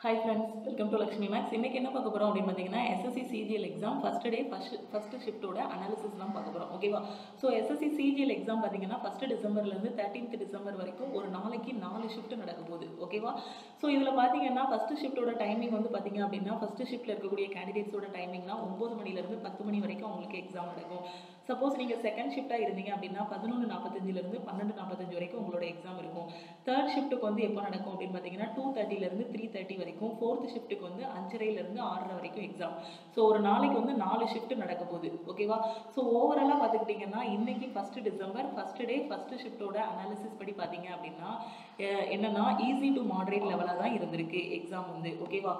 Hi friends, welcome to Lakshmi Max. இன்னைக்கு என்ன பார்க்க போறோம் அப்படின்னு பார்த்தீங்கன்னா SSC CGL exam first day first ஷிஃப்ட்டோட அனாலிசிஸ் தான் பார்க்க போறோம். ஓகேவா? ஸோ SSC CGL எக்ஸாம் பார்த்தீங்கன்னா 1 டிசம்பர்லேருந்து 13th டிசம்பர் வரைக்கும் ஒரு நாளைக்கு 4 ஷிஃப்ட் நடக்க போகுது. ஓகேவா? ஸோ இதில் பார்த்தீங்கன்னா ஃபர்ஸ்ட் ஷிஃப்ட்டோட டைமிங் வந்து பார்த்தீங்க அப்படின்னா ஃபர்ஸ்ட் ஷிஃப்ட்டில் இருக்கக்கூடிய கேண்டிடேட்ஸோட டைமிங்னா 9 மணிலேருந்து 10 மணி வரைக்கும் அவங்களுக்கு எக்ஸாம் நடக்கும். சப்போஸ் நீங்கள் செகண்ட் ஷிஃப்ட்டாக இருந்தீங்க அப்படின்னா 11:45லேருந்து 12:45 வரைக்கும் உங்களோட எக்ஸாம் இருக்கும். தேர்ட் ஷிஃப்ட்டுக்கு வந்து எப்போ நடக்கும் அப்படின்னு பார்த்தீங்கன்னா 2:30லேருந்து 3:30 வரைக்கும். ஃபோர்த் ஷிஃப்ட்டுக்கு வந்து 5:30லேருந்து 6:30 வரைக்கும் எக்ஸாம். ஸோ ஒரு நாளைக்கு வந்து 4 ஷிஃப்ட் நடக்க போகுது. ஓகேவா? ஸோ ஓவராலாக பார்த்துக்கிட்டிங்கன்னா இன்னைக்கு 1 டிசம்பர் ஃபர்ஸ்ட் டே ஃபர்ஸ்ட் ஷிஃப்ட்டோட அனாலிசிஸ் படி பார்த்தீங்க அப்படின்னா என்னன்னா ஈஸி டு மாடரேட் லெவலாக தான் இருந்திருக்கு எக்ஸாம் வந்து. ஓகேவா?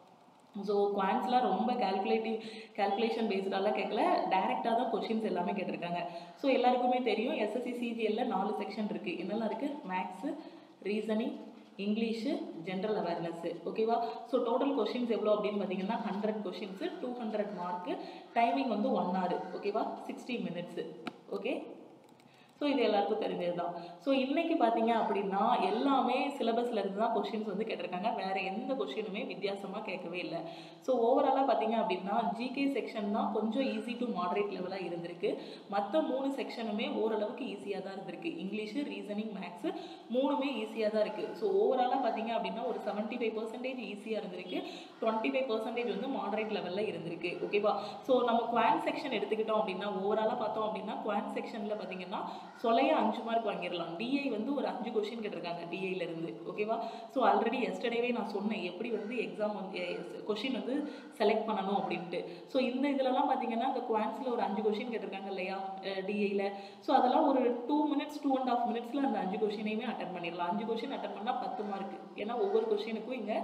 ஸோ குவான்ஸ்லாம் ரொம்ப கால்குலேஷன் பேஸ்டாலாம் கேட்கல, டைரெக்டாக தான் கொஷின்ஸ் எல்லாமே கேட்டிருக்காங்க. ஸோ எல்லாருக்குமே தெரியும் SSC CGL 4 செக்ஷன் இருக்குது. என்னெல்லாம் இருக்குது? Maths, reasoning, English, general awareness. ஓகேவா? ஸோ டோட்டல் கொஷின்ஸ் எவ்வளோ அப்படின்னு பார்த்தீங்கன்னா 100 கொஷின்ஸு, 200 மார்க்கு, டைமிங் வந்து 1 hour. ஓகேவா? 60 minutes. ஓகே, ஸோ இது எல்லாருக்கும் தெரிஞ்சது தான். ஸோ இன்றைக்கி பார்த்தீங்க அப்படின்னா எல்லாமே சிலபஸில் இருந்து தான் கொஷின்ஸ் வந்து கேட்டிருக்காங்க. வேறு எந்த கொஷினுமே வித்தியாசமாக கேட்கவே இல்லை. ஸோ ஓவராலாக பார்த்தீங்க அப்படின்னா ஜிகே செக்ஷன் தான் கொஞ்சம் ஈஸி டு மாடரேட் லெவலாக இருந்திருக்கு. மற்ற 3 செக்ஷனுமே ஓரளவுக்கு ஈஸியாக தான் இருந்திருக்கு. இங்கிலீஷு, ரீசனிங், மேக்ஸு 3மே ஈஸியாக தான் இருக்குது. ஸோ ஓவராலாக பார்த்தீங்க அப்படின்னா ஒரு 75% ஈஸியாக இருந்திருக்கு, 25% வந்து மாடரேட் லெவலில் இருந்திருக்கு. ஓகேவா? ஸோ நம்ம குவான் செக்ஷன் எடுத்துக்கிட்டோம் அப்படின்னா ஓவராலாக பார்த்தோம் அப்படின்னா குவான் செக்ஷனில் பார்த்தீங்கன்னா சொல்லையா 5 மார்க் வாங்கிடலாம். டிஐ வந்து ஒரு 5 கொஷின் கேட்டிருக்காங்க டிஐலேருந்து. ஓகேவா? ஸோ ஆல்ரெடி எஸ்டர்டேவே நான் சொன்னேன் எப்படி வந்து எக்ஸாம் வந்து கொஷின் வந்து செலக்ட் பண்ணணும் அப்படின்ட்டு. ஸோ இந்த இதிலலாம் பார்த்தீங்கன்னா இந்த குவான்ஸில் ஒரு 5 கொஷின் கேட்டிருக்காங்க இல்லையா டிஐயில். ஸோ அதெல்லாம் ஒரு 2 minutes 2.5 minutes அந்த 5 கொஷினையுமே அட்டன் பண்ணிடலாம். 5 கொஷின் அட்டன் பண்ணால் 10 மார்க்கு. ஏன்னா ஒவ்வொரு கொஷினுக்கும் இங்கே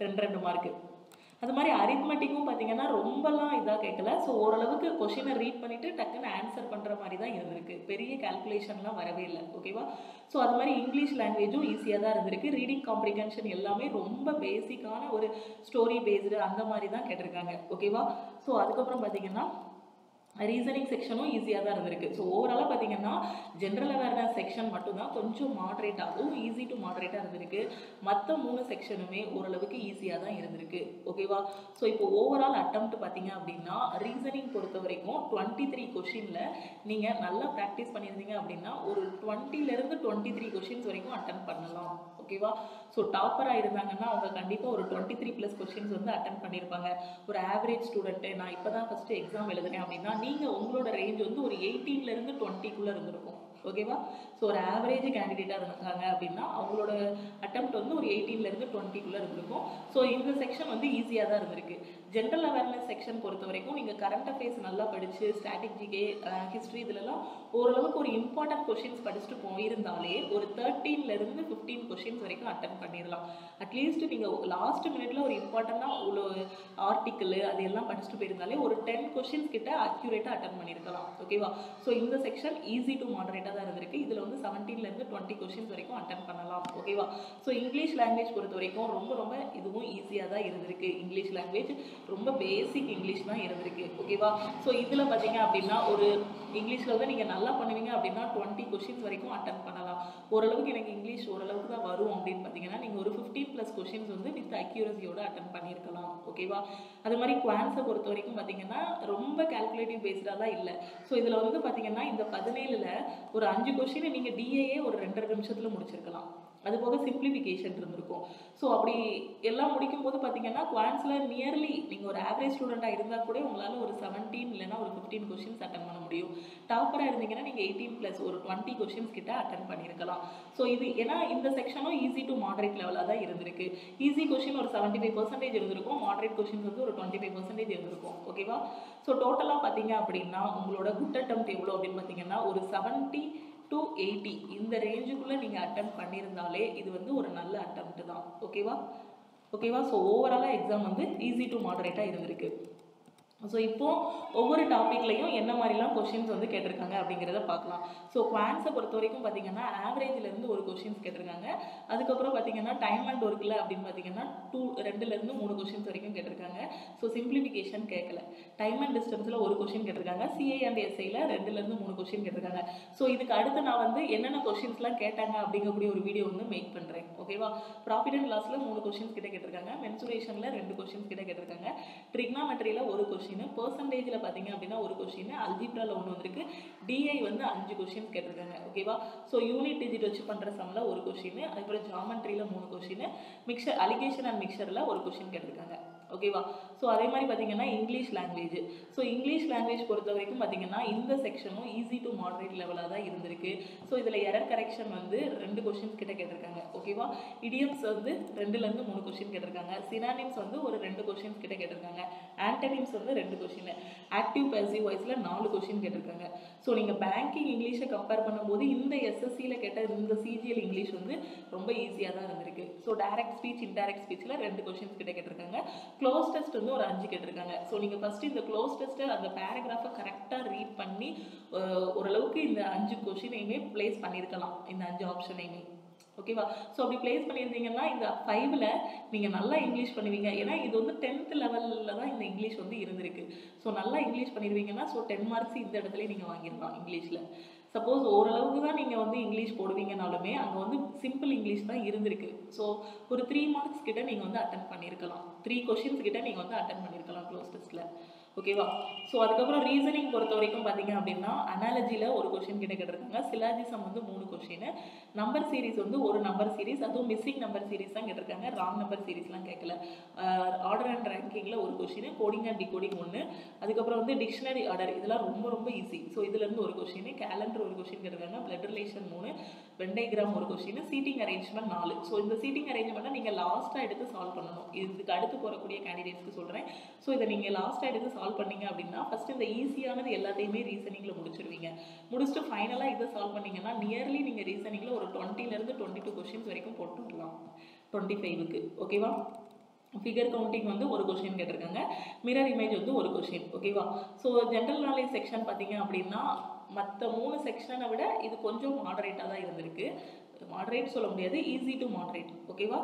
2 மார்க்கு. அது மாதிரி அரித்மெட்டிக்கும் பார்த்தீங்கன்னா ரொம்பலாம் இதாக கேட்கல. ஸோ ஓரளவுக்கு கொஷினை ரீட் பண்ணிவிட்டு டக்குன்னு ஆன்சர் பண்ணுற மாதிரி தான் இருந்திருக்கு. பெரிய கால்குலேஷன்லாம் வரவே இல்லை. ஓகேவா? ஸோ அது மாதிரி இங்கிலீஷ் லாங்குவேஜும் ஈஸியாக தான் இருந்திருக்கு. ரீடிங் காம்ப்ரிஹென்ஷன் எல்லாமே ரொம்ப பேசிக்கான ஒரு ஸ்டோரி பேஸ்டு அந்த மாதிரி தான் கேட்டிருக்காங்க. ஓகேவா? ஸோ அதுக்கப்புறம் பார்த்தீங்கன்னா ரீசனிங் செக்ஷனும் ஈஸியாக தான் இருந்திருக்கு. ஸோ ஓவராலாக பார்த்தீங்கன்னா ஜென்ரல் அவேர்னஸ் செக்ஷன் மட்டும்தான் கொஞ்சம் மாடரேட்டாகவும் ஈஸி டு மாடரேட்டாக இருந்திருக்கு. மற்ற 3 செக்ஷனுமே ஓரளவுக்கு ஈஸியாக தான் இருந்திருக்கு. ஓகேவா? ஸோ இப்போ ஓவரால் அட்டெம்ப்ட் பார்த்தீங்க அப்படின்னா ரீசனிங் பொறுத்த வரைக்கும் 23 கொஷினில் நீங்கள் நல்லா ப்ராக்டிஸ் பண்ணியிருந்தீங்க அப்படின்னா ஒரு 20லேருந்து 23 கொஷின்ஸ் வரைக்கும் அட்டன் பண்ணலாம். ஓகேவா? ஸோ டாப்பராக இருந்தாங்கன்னா அவங்க கண்டிப்பாக ஒரு 23+ கொஷின்ஸ் வந்து அட்டன் பண்ணியிருப்பாங்க. ஒரு ஆவரேஜ் ஸ்டூடெண்ட்டு நான் இப்போ தான் ஃபஸ்ட்டு எக்ஸாம் எழுதுனேன் அப்படின்னா நீங்கள் உங்களோட ரேஞ்ச் வந்து ஒரு 18லேருந்து 20க்குள்ளே இருந்திருக்கும். ஓகேவா? ஸோ ஒரு ஆவரேஜ் கேண்டிடேட்டாக இருக்காங்க அப்படின்னா அவங்களோட அட்டெம்ப்ட் வந்து ஒரு 18லேருந்து 20க்குள்ளே இருந்திருக்கும். ஸோ இந்த செக்ஷன் வந்து ஈஸியாக தான் இருந்திருக்கு. ஜென்ரல் அவேர்னஸ் செக்ஷன் பொறுத்த வரைக்கும் நீங்கள் கரண்ட் அஃபேர்ஸ் நல்லா படித்து ஸ்டாட்டிக் ஜிகே, ஹிஸ்ட்ரி இதிலலாம் ஓரளவுக்கு ஒரு இம்பார்ட்டன்ட் கொஷின்ஸ் படிச்சுட்டு போயிருந்தாலே ஒரு 13லேருந்து 15 கொஷின்ஸ் வரைக்கும் அட்டன் பண்ணிடலாம். அட்லீஸ்ட் நீங்கள் லாஸ்ட் மினிட்ல ஒரு இம்பார்ட்டண்டாக ஒரு ஆர்டிக்கிள் அது எல்லாம் படிச்சுட்டு போயிருந்தாலே ஒரு 10 கொஷின்ஸ் கிட்ட அக்யூரேட்டாக அட்டன் பண்ணியிருக்கலாம். ஓகேவா? ஸோ இந்த செக்ஷன் ஈஸி டு மாடரேட்டாக தான் இருந்திருக்கு. இதில் வந்து 17லேருந்து 20 கொஷின்ஸ் வரைக்கும் அட்டன் பண்ணலாம். ஓகேவா? ஸோ இங்கிலீஷ் லாங்குவேஜ் பொறுத்த வரைக்கும் ரொம்ப இதுவும் ஈஸியாக தான் இருந்திருக்கு. இங்கிலீஷ் லாங்குவேஜ் ரொம்ப பேசிக் இங்கிலீஷ் தான் இருந்திருக்கு. ஓகேவா? ஸோ இதில் பார்த்தீங்க அப்படின்னா ஒரு இங்கிலீஷில் வந்து நீங்கள் நல்லா பண்ணுவீங்க அப்படின்னா 20 கொஷின்ஸ் வரைக்கும் அட்டன் பண்ணலாம். ஓரளவுக்கு எனக்கு இங்கிலீஷ் ஓரளவுக்கு தான் வரும் அப்படின்னு பார்த்தீங்கன்னா நீங்கள் ஒரு 15+ கொஷின்ஸ் வந்து வித் அக்யூரஸியோட அட்டன் பண்ணியிருக்கலாம். ஓகேவா? அது மாதிரி குவான்ஸை பொறுத்த வரைக்கும் பார்த்தீங்கன்னா ரொம்ப கால்குலேட்டிவ் பேஸ்டாக தான் இல்லை. ஸோ இதில் வந்து பார்த்தீங்கன்னா இந்த 17ல் ஒரு 5 கொஷினை நீங்கள் டிஏயே ஒரு 2.5 நிமிஷத்தில் முடிச்சிருக்கலாம். அது போக சிம்பிளிஃபிகேஷன் இருந்திருக்கும். ஸோ அப்படி எல்லாம் முடிக்கும்போது பார்த்தீங்கன்னா குவான்ஸில் நியர்லி நீங்கள் ஒரு ஆவரேஜ் ஸ்டூடெண்ட்டாக இருந்தால் கூட உங்களால் ஒரு 17 இல்லைனா ஒரு 15 கொஷின்ஸ் அட்டன் பண்ண முடியும். டாப்பராக இருந்தீங்கன்னா நீங்கள் 18+ ஒரு 20 கொஷின்ஸ் கிட்ட அட்டன் பண்ணியிருக்கலாம். ஸோ இது ஏன்னா இந்த செக்ஷனும் ஈஸி டு மாடரேட் லெவலாக தான் இருந்திருக்கு. ஈஸி கொஷின் ஒரு 75% இருந்திருக்கும், மாடரேட் கொஷின்ஸ் வந்து ஒரு 25% இருந்திருக்கும். ஓகேவா? ஸோ டோட்டலாக பார்த்தீங்க அப்படின்னா உங்களோட குட் அட்டெம்ப்ட் எவ்வளோ அப்படின்னு பார்த்தீங்கன்னா ஒரு 70 to 80 இந்த ரேஞ்சுக்குள்ளே நீங்கள் அட்டன் பண்ணியிருந்தாலே இது வந்து ஒரு நல்ல அட்டெம்ப்ட் தான். ஓகேவா? ஸோ ஓவராலாக எக்ஸாம் வந்து ஈஸி டு மாடரேட்டாக இருந்திருக்கு. ஸோ இப்போ ஒவ்வொரு டாப்பிக்லையும் என்ன மாதிரிலாம் கொஷின்ஸ் வந்து கேட்டிருக்காங்க அப்படிங்கிறத பார்க்கலாம். ஸோ குவான்ஸை பொறுத்த வரைக்கும் பார்த்தீங்கன்னா ஆவரேஜ்லேருந்து ஒரு கொஷின்ஸ் கேட்டிருக்காங்க. அதுக்கப்புறம் பார்த்தீங்கன்னா டைம் அண்ட் ஒர்க்கில் அப்படின்னு பார்த்தீங்கன்னா 2லேருந்து 3 கொஷின்ஸ் வரைக்கும் கேட்டிருக்காங்க. ஸோ சிம்பிளிஃபிகேஷன் கேட்கல. டைம் அண்ட் டிஸ்டன்ஸில் ஒரு கொஷின் கேட்டிருக்காங்க. சிஏ அண்ட் எஸ்ஐயில் 2லேருந்து 3 கொஷின் கேட்டிருக்காங்க. ஸோ இதுக்கு அடுத்து நான் வந்து என்னென்ன கொஷின்ஸ்லாம் கேட்டாங்க அப்படிங்கக்கூடிய ஒரு வீடியோ வந்து மேக் பண்ணுறேன். ஓகேவா? ப்ராஃபிட் அண்ட் லாஸில் 3 கொஷின்ஸ் கிட்ட கேட்டிருக்காங்க. மென்சுரேஷனில் 2 கொஷின்ஸ் கிட்ட கேட்டிருக்காங்க. ட்ரிக்னாமெட்ரியில் ஒரு கொஷின், பெர்சன்டேஜில் பார்த்தீங்க அப்படின்னா ஒரு கொஷின், அல்ஜிப்ராவில் ஒன்று வந்திருக்கு, டிஐ வந்து 5 கொஷின்ஸ் கேட்டிருக்காங்க. ஓகேவா? ஸோ யூனிட் டிஜிட் வச்சு பண்ணுற சம்மில் ஒரு கொஷின், அதுக்கப்புறம் ஜாமெட்ரியில் 3 கொஷின், மிக்சர் அலிகேஷன் அண்ட் மிக்சரில் ஒரு கொஷின் கேட்டிருக்காங்க. ஓகேவா? ஸோ அதே மாதிரி பார்த்தீங்கன்னா English language. So English language பொறுத்த வரைக்கும் பார்த்தீங்கன்னா இந்த செக்ஷனும் ஈஸி டு மாடரேட் லெவலாக தான் இருந்திருக்கு. ஸோ இதில் எரர் கரெக்ஷன் வந்து 2 கொஷின்ஸ் கிட்ட கேட்டிருக்காங்க. ஓகேவா? இடியம்ஸ் வந்து 2லேருந்து 3 கொஷின் கேட்டிருக்காங்க. சினானிம்ஸ் வந்து ஒரு 2 கொஷின்ஸ் கிட்ட கேட்டிருக்காங்க. ஆன்டனிம்ஸ் வந்து 2 கொஷின். ஆக்டிவ் பேசிவ் வாய்ஸில் 4 கொஷின் கேட்டிருக்காங்க. ஸோ நீங்கள் பேங்கிங் இங்கிலீஷை கம்பேர் பண்ணும்போது இந்த எஸ்எஸ்சியில் கேட்ட இந்த சிஜிஎல் இங்கிலீஷ் வந்து ரொம்ப ஈஸியாக தான் இருந்திருக்கு. ஸோ டைரக்ட் ஸ்பீச், இன்டைரக்ட் ஸ்பீச்சில் 2 கொஷின்ஸ் கிட்ட கேட்டிருக்காங்க. க்ளோஸ் டெஸ்ட் வந்து ஒரு 5 கேட்டிருக்காங்க. ஸோ நீங்கள் ஃபஸ்ட்டு இந்த க்ளோஸ் டெஸ்ட்டை அந்த பேராகிராஃபை கரெக்டாக ரீட் பண்ணி ஓரளவுக்கு இந்த 5 கொஷினையுமே பிளேஸ் பண்ணியிருக்கலாம், இந்த 5 ஆப்ஷனையுமே. ஓகேவா? ஸோ அப்படி பிளேஸ் பண்ணியிருந்தீங்கன்னா இந்த 5ல் நீங்கள் நல்லா இங்கிலீஷ் பண்ணுவீங்க. ஏன்னா இது வந்து 10th லெவலில் தான் இந்த இங்கிலீஷ் வந்து இருந்திருக்கு. ஸோ நல்லா இங்கிலீஷ் பண்ணிடுவீங்கன்னா ஸோ 10 மார்க்ஸ் இந்த இடத்துல நீங்கள் வாங்கிடலாம் இங்கிலீஷில். சப்போஸ் ஓரளவுக்கு தான் நீங்கள் வந்து இங்கிலீஷ் போடுவீங்கனாலுமே அங்கே வந்து சிம்பிள் இங்கிலீஷ் தான் இருந்திருக்கு. ஸோ ஒரு 3 மார்க்ஸ் கிட்ட நீங்கள் வந்து அட்டன் பண்ணியிருக்கலாம். 3 கொஷின்ஸ் கிட்ட நீங்கள் வந்து அட்டன் பண்ணியிருக்கலாம் க்ளோஸ் டெஸ்ட்டில். ஓகேவா? ஸோ அதுக்கப்புறம் ரீசனிங் பொறுத்த வரைக்கும் பார்த்தீங்க அப்படின்னா அனாலஜியில் ஒரு கொஷின் கிட்ட கேட்டிருக்காங்க. சிலாஜிசம் வந்து 3 கொஷின். நம்பர் சீரிஸ் வந்து ஒரு நம்பர் சீரிஸ், அதுவும் மிஸ்ஸிங் நம்பர் சீரிஸ் தான் கேட்டிருக்காங்க. ராங் நம்பர் சீரிஸ்லாம் கேட்கல. ஆர்டர் அண்ட் ரேங்கிங்கில் ஒரு கொஷின், கோடிங் அண்ட் டிகோடிங் 1, அதுக்கப்புறம் வந்து டிக்ஷனரி ஆர்டர், இதெல்லாம் ரொம்ப ரொம்ப ஈஸி. ஸோ இதுலேருந்து ஒரு கொஷின், கேலண்டர் ஒரு கொஷின் கேட்டிருக்காங்க, பிளட் ரிலேஷன் 3, வெண்டைகிராம் ஒரு கொஷின், சீட்டிங் அரேஞ்ச்மெண்ட் 4. ஸோ இந்த சீட்டிங் அரேஞ்ச்மெண்ட்டை நீங்கள் லாஸ்ட்டாக எடுத்து சால்வ் பண்ணணும். இதுக்கு அடுத்து போகக்கூடிய கேண்டிடேட்ஸ்க்கு சொல்கிறேன். ஸோ இதை நீங்கள் லாஸ்ட்டாக எடுத்து சால்வ் பண்ணீங்க அப்படின்னா ஃபஸ்ட்டு இந்த ஈஸியானது எல்லாத்தையுமே ரீசனிங்கில் முடிச்சிடுவீங்க. முடிச்சுட்டு ஃபைனலாக இதை சால்வ் பண்ணிங்கன்னா நியர்லி நீங்கள் ரீசனிங்கில் ஒரு 20லேருந்து 22 கொஷின்ஸ் வரைக்கும் போட்டு விடலாம் 25க்கு. ஓகேவா? ஃபிகர் கவுண்டிங் வந்து ஒரு கொஷின் கேட்டிருக்காங்க. மிரர் இமேஜ் வந்து ஒரு கொஷின். ஓகேவா? ஸோ ஜென்ரல் நாலேஜ் செக்ஷன் பார்த்தீங்க அப்படின்னா மற்ற 3 செக்ஷனை விட இது கொஞ்சம் மாடரேட்டாக தான் இருந்திருக்கு. மாடரேட் சொல்ல முடியாது, ஈஸி டு மாடரேட். ஓகேவா?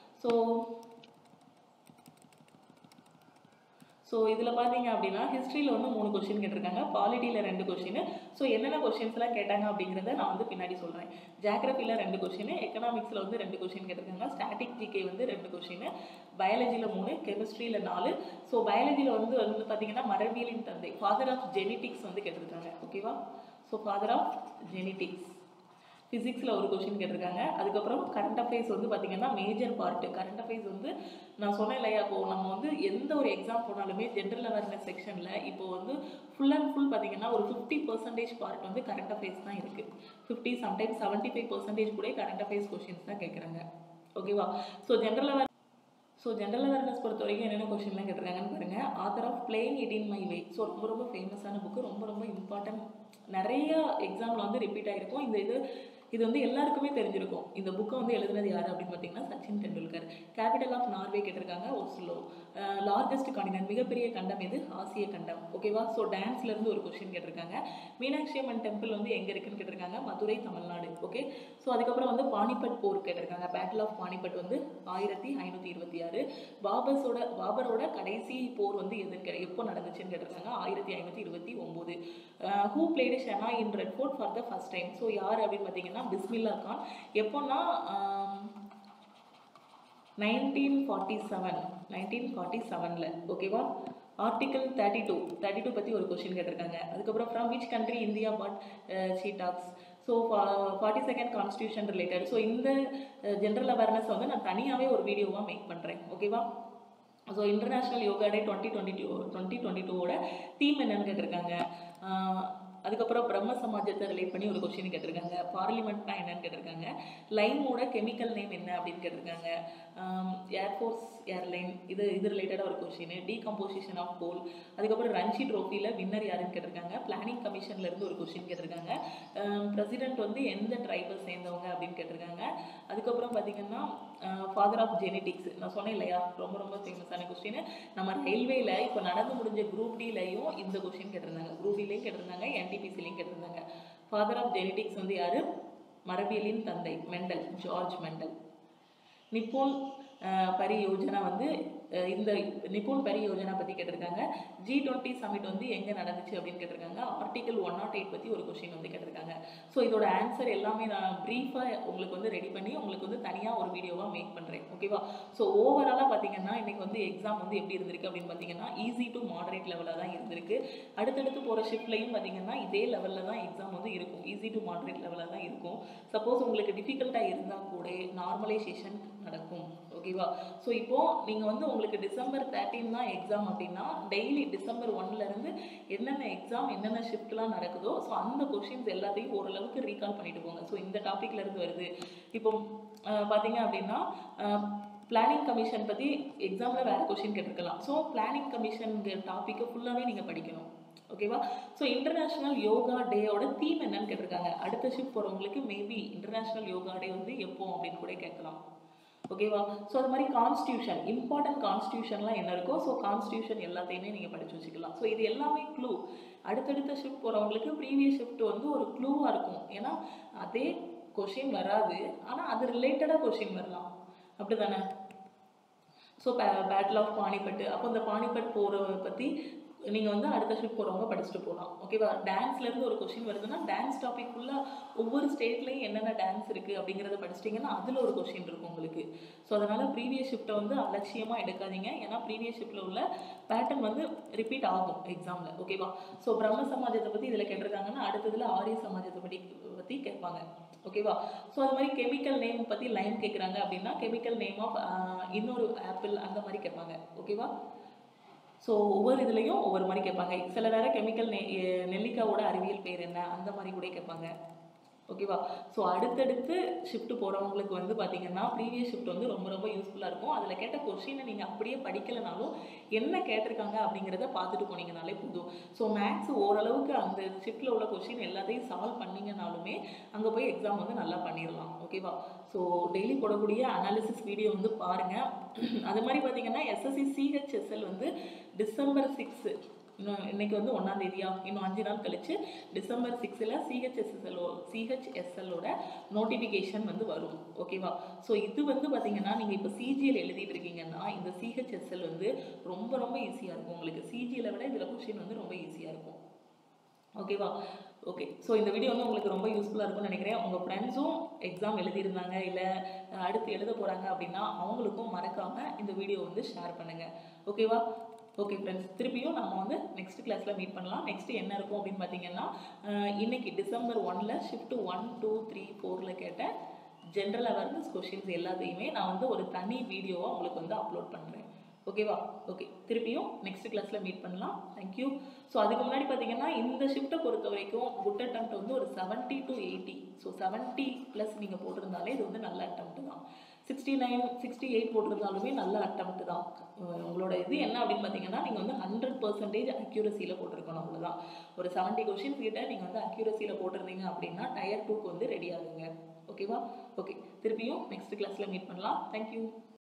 ஸோ இதில் பார்த்தீங்க அப்படின்னா ஹிஸ்ட்ரியில் வந்து 3 கொஷின் கேட்டிருக்காங்க, பாலிட்டியில் 2 கொஷின். ஸோ என்னென்ன கொஷின்ஸ்லாம் கேட்டாங்க அப்படிங்கிறத நான் வந்து பின்னாடி சொல்கிறேன். ஜியாகிரஃபியில் 2 கொஷின், எக்கனாமிக்ஸில் வந்து 2 கொஷின் கேட்டிருக்காங்க, ஸ்டாட்டிக் ஜிகே வந்து 2 கொஷின், பயாலஜியில் 3, கெமிஸ்ட்ரியில் 4. ஸோ பயாலஜியில் வந்து பார்த்தீங்கன்னா மரபியலின் தந்தை, ஃபாதர் ஆஃப் ஜெனட்டிக்ஸ் வந்து கேட்டிருக்காங்க. ஓகேவா? So father of genetics. ஃபிசிக்ஸில் ஒரு கொஷின் கேட்டிருக்காங்க. அதுக்கப்புறம் கரண்ட் அஃபேர்ஸ் வந்து பார்த்திங்கன்னா மேஜர் பார்ட்டு. கரண்ட் அஃபேர்ஸ் வந்து நான் சொன்னேன் இல்லையா, இப்போது நம்ம வந்து எந்த ஒரு எக்ஸாம் போனாலுமே ஜென்ரல் அவேர்னஸ் செக்ஷனில் இப்போ வந்து ஃபுல் அண்ட் ஃபுல் பார்த்திங்கன்னா ஒரு 50% பார்ட் வந்து கரண்ட் அஃபேர்ஸ் தான் இருக்குது. 50 சம்டைம்ஸ் 75% கூட கரண்ட் அஃபேர்ஸ் கொஷின்ஸ் தான் கேட்குறாங்க. ஓகேவா? ஸோ ஜென்ரல் அவேர்னஸ் பொறுத்த வரைக்கும் என்னென்ன கொஷின்லாம் கேட்டிருக்காங்கன்னு பாருங்கள். Author of playing it in my way. So ரொம்ப ரொம்ப ஃபேமஸான புக்கு, ரொம்ப ரொம்ப இம்பார்ட்டன்ட், நிறைய எக்ஸாமில் வந்து ரிப்பீட் ஆகிருக்கும். இது வந்து எல்லாருக்குமே தெரிஞ்சிருக்கும். இந்த புக்கை வந்து எழுதுனது யார் அப்படின்னு பார்த்தீங்கன்னா Sachin Tendulkar. Capital of Norway கேட்டிருக்காங்க, ஓஸ்லோ. லார்ஜஸ்ட் காண்டினென்ட், மிகப்பெரிய கண்டம் எது? ஆசிய கண்டம். ஓகேவா? ஸோ டான்ஸ்லேருந்து ஒரு கொஷின் கேட்டிருக்காங்க. மீனாட்சி அம்மன் டெம்பிள் வந்து எங்கே இருக்குன்னு கேட்டிருக்காங்க, மதுரை, தமிழ்நாடு. ஓகே. ஸோ அதுக்கப்புறம் வந்து பானிபட் போர் கேட்டிருக்காங்க. பேட்டில் ஆஃப் பானிபட் வந்து 1526. பாபரோட கடைசி போர் வந்து எப்போ நடந்துச்சுன்னு கேட்டிருக்காங்க, 1529. Who played shehnai in Red Fort for the first time. So யார் அப்படின்னு பார்த்தீங்கன்னா பிஸ்மில்லா கான். எப்போன்னா 1947. ஓகேவா? ஆர்டிகல் 32 பற்றி ஒரு கொஷின் கேட்டிருக்காங்க. அதுக்கப்புறம் from which country India bought cheetahs. So 42nd constitution related. So இந்த ஜென்ரல் அவேர்னஸ் வந்து நான் தனியாகவே ஒரு வீடியோவாக மேக் பண்ணுறேன். ஓகேவா? So international yoga day 2022 theme என்னன்னு கேட்டிருக்காங்க. அதுக்கப்புறம் பிரம்ம சமாஜத்தை ரிலேட் பண்ணி ஒரு கொஸ்டின் கேட்டிருக்காங்க. பார்லிமெண்ட்னா என்னன்னு கேட்டிருக்காங்க. லைமோட கெமிக்கல் நேம் என்ன அப்படின்னு கேட்டிருக்காங்க. ஏர்ஃபோர்ஸ் ஏர்லைன் இது ரிலேட்டடாக ஒரு கொஷின், டீகம்போசிஷன் ஆஃப் கோல், அதுக்கப்புறம் ரஞ்சி ட்ரோஃபியில் வின்னர் யாருன்னு கேட்டிருக்காங்க, பிளானிங் கமிஷன்லேருந்து ஒரு கொஷின் கேட்டிருக்காங்க, பிரசிடென்ட் வந்து எந்த ட்ரைபை சேர்ந்தவங்க அப்படின்னு கேட்டிருக்காங்க. அதுக்கப்புறம் பார்த்தீங்கன்னா ஃபாதர் ஆஃப் ஜெனடிக்ஸ் நான் சொன்னேன் இல்லையா, ரொம்ப ரொம்ப ஃபேமஸான கொஸ்டின். நம்ம ரயில்வேல இப்போ நடந்து முடிஞ்ச குரூப் டிலையும் இந்த கொஸ்டின் கேட்டிருந்தாங்க, குரூப் டிலையும் கேட்டிருந்தாங்க, என்டிபிசிலையும் கேட்டிருந்தாங்க. ஃபாதர் ஆஃப் ஜெனடிக்ஸ் வந்து யாரு? மரபியலின் தந்தை Mendel, George Mendel. Nippon Pariyojana வந்து இந்த நிப்போன் பரியோஜனா பற்றி கேட்டிருக்காங்க. G20 சமிட் வந்து எங்கே நடந்துச்சு அப்படின்னு கேட்டிருக்காங்க. ஆர்டிகல் 108 பற்றி ஒரு கொஸ்டின் வந்து கேட்டிருக்காங்க. ஸோ இதோட ஆன்சர் எல்லாமே நான் ப்ரீஃபாக உங்களுக்கு வந்து ரெடி பண்ணி உங்களுக்கு வந்து தனியாக ஒரு வீடியோவாக மேக் பண்ணுறேன். ஓகேவா? ஸோ ஓவராலாக பார்த்தீங்கன்னா இன்றைக்கி வந்து எக்ஸாம் வந்து எப்படி இருந்திருக்கு அப்படின்னு பார்த்தீங்கன்னா ஈஸி டு மாடரேட் லெவலில் தான் இருந்திருக்கு. அடுத்தடுத்து போகிற ஷிஃப்ட்லையும் பார்த்தீங்கன்னா இதே லெவலில் தான் எக்ஸாம் வந்து இருக்கும், ஈஸி டு மாடரேட் லெவலில் தான் இருக்கும். சப்போஸ் உங்களுக்கு டிஃபிகல்ட்டாக இருந்தால் கூட நார்மலைசேஷன் நடக்கும். ஓகேவா? ஸோ இப்போது நீங்கள் வந்து உங்களுக்கு December 13 தான் எக்ஸாம் அப்படின்னா டெய்லி December 1லேருந்து என்னென்ன எக்ஸாம் என்னென்ன ஷிஃப்ட்லாம் நடக்குதோ ஸோ அந்த கொஷின்ஸ் எல்லாத்தையும் ஓரளவுக்கு ரீகால் பண்ணிட்டு போங்க. ஸோ இந்த டாப்பிக்லேருந்து வருது. இப்போ பார்த்தீங்க அப்படின்னா பிளானிங் கமிஷன் பற்றி எக்ஸாமில் வேறு கொஷின் கேட்டிருக்கலாம். ஸோ பிளானிங் கமிஷன் டாப்பிக்கை ஃபுல்லாகவே நீங்கள் படிக்கணும். ஓகேவா? ஸோ இன்டர்நேஷ்னல் யோகா டேயோட தீம் என்னன்னு கேட்டிருக்காங்க. அடுத்த ஷிஃப்ட் போகிறவங்களுக்கு மேபி இன்டர்நேஷ்னல் யோகா டே வந்து எப்போ அப்படின்னு கூட கேட்கலாம். ஓகேவா? ஸோ அது மாதிரி கான்ஸ்டியூஷன், இம்பார்ட்டன்ட் கான்ஸ்டியூஷன்லாம் என்ன இருக்கோ ஸோ கான்ஸ்டியூஷன் எல்லாத்தையுமே நீங்கள் படித்து வச்சுக்கலாம். ஸோ இது எல்லாமே க்ளூ. அடுத்தடுத்த ஷிஃப்ட் போகிறவங்களுக்கு ப்ரீவியஸ் ஷிஃப்ட் வந்து ஒரு க்ளூவாக இருக்கும். ஏன்னா அதே கொஷின் வராது, ஆனால் அது ரிலேட்டடாக கொஷின் வரலாம். அப்படி தானே? ஸோ பேட்டில் ஆஃப் பானிபட், அப்போ இந்த பானிபட் போகிறத பற்றி நீங்கள் வந்து அடுத்த ஷிஃப்ட் போகிறவங்க படிச்சுட்டு போகலாம். ஓகேவா? டான்ஸ்லேருந்து ஒரு கொஷின் வருதுன்னா டான்ஸ் டாபிக் ஃபுல்லாக ஒவ்வொரு ஸ்டேட்லேயும் என்னென்ன டான்ஸ் இருக்குது அப்படிங்கிறத படிச்சிட்டிங்கன்னா அதில் ஒரு கொஷின் இருக்கும் உங்களுக்கு. ஸோ அதனால் ப்ரீவியஸ் ஷிஃப்ட்டை வந்து அலட்சியமாக எடுக்காதீங்க. ஏன்னா ப்ரீவியஸ் ஷிஃப்ட்டில் உள்ள பேட்டர்ன் வந்து ரிப்பீட் ஆகும் எக்ஸாமில். ஓகேவா? ஸோ பிரம்ம சமாஜத்தை பற்றி இதில் கேட்டிருக்காங்கன்னா அடுத்ததில் ஆரிய சமாஜத்தை பற்றி கேட்பாங்க. ஓகேவா? ஸோ அது மாதிரி கெமிக்கல் நேம் பற்றி லைன் கேட்குறாங்க அப்படின்னா கெமிக்கல் நேம் ஆஃப் இன்னொரு ஆப்பிள் அந்த மாதிரி கேட்பாங்க. ஓகேவா? ஸோ ஒவ்வொரு இதுலேயும் ஒவ்வொரு மாதிரி கேட்பாங்க. சில நேரம் கெமிக்கல் நெல்லிக்காவோட அறிவியல் பேர் என்ன அந்த மாதிரி கூட கேட்பாங்க. ஓகேவா? ஸோ அடுத்தடுத்து ஷிஃப்ட் போகிறவங்களுக்கு வந்து பார்த்தீங்கன்னா ப்ரீவியஸ் ஷிஃப்ட் வந்து ரொம்ப ரொம்ப யூஸ்ஃபுல்லாக இருக்கும். அதில் கேட்ட கொஷினை நீங்கள் அப்படியே படிக்கலைனாலும் என்ன கேட்டிருக்காங்க அப்படிங்கிறத பார்த்துட்டு போனீங்கனாலே போதும். ஸோ மேக்ஸ் ஓரளவுக்கு அந்த ஷிஃப்ட்டில் உள்ள கொஷின் எல்லாத்தையும் சால்வ் பண்ணிங்கனாலுமே அங்கே போய் எக்ஸாம் வந்து நல்லா பண்ணிடலாம். ஓகேவா? ஸோ டெய்லி போடக்கூடிய அனாலிசிஸ் வீடியோ வந்து பாருங்கள். அது மாதிரி பார்த்தீங்கன்னா SSC CHSL வந்து December 6 இன்னைக்கு வந்து 1ஆம் தேதியா, இன்னும் 5 நாள் கழிச்சு December 6ல் CHSLோட நோட்டிஃபிகேஷன் வந்து வரும். ஓகேவா? ஸோ இது வந்து பார்த்தீங்கன்னா நீங்கள் இப்போ CGL எழுதிட்டு இருக்கீங்கன்னா இந்த CHSL வந்து ரொம்ப ரொம்ப ஈஸியாக இருக்கும் உங்களுக்கு. CGL விட இதில் கொஷின் வந்து ரொம்ப ஈஸியாக இருக்கும். ஓகேவா? ஓகே. ஸோ இந்த வீடியோ வந்து உங்களுக்கு ரொம்ப யூஸ்ஃபுல்லாக இருக்கும்னு நினைக்கிறேன். உங்கள் ஃப்ரெண்ட்ஸும் எக்ஸாம் எழுதியிருந்தாங்க இல்லை அடுத்து எழுத போகிறாங்க அப்படின்னா அவங்களுக்கும் மறக்காமல் இந்த வீடியோ வந்து ஷேர் பண்ணுங்கள். ஓகேவா? ஓகே ஃப்ரெண்ட்ஸ், திருப்பியும் நம்ம வந்து நெக்ஸ்ட் கிளாஸில் மீட் பண்ணலாம். நெக்ஸ்ட்டு என்ன இருக்கும் அப்படின்னு பார்த்தீங்கன்னா இன்னைக்கு December 1ல் ஷிஃப்ட் 1, 2, 3, 4ல் கேட்ட ஜென்ரல் அவேர்னஸ் கொஷின்ஸ் எல்லாத்தையுமே நான் வந்து ஒரு தனி வீடியோவாக உங்களுக்கு வந்து அப்லோட் பண்ணுறேன். ஓகேவா? ஓகே, திருப்பியும் நெக்ஸ்ட் கிளாஸில் மீட் பண்ணலாம். தேங்க்யூ. ஸோ அதுக்கு முன்னாடி பார்த்தீங்கன்னா இந்த ஷிஃப்ட்டை பொறுத்த வரைக்கும் குட் அட்டெம்ப்ட் வந்து ஒரு 70 to 80. ஸோ 70+ நீங்கள் போட்டிருந்தாலே இது வந்து நல்ல அட்டெம்ப்ட் தான். 69, 68 போட்டிருந்தாலுமே நல்ல அட்டெம்ப்ட் தான். உங்களோட இது என்ன அப்படின்னு பார்த்தீங்கன்னா நீங்கள் வந்து 100% அக்யூரஸியில் போட்டிருக்கணும். அவ்வளோதான். ஒரு 70 கொஷின்ஸ் கிட்ட நீங்கள் வந்து அக்யூரஸியில் போட்டிருந்தீங்க அப்படின்னா Tier 2க்கு வந்து ரெடி ஆகுங்க. ஓகேவா? ஓகே, திருப்பியும் நெக்ஸ்ட் கிளாஸில் மீட் பண்ணலாம். தேங்க்யூ.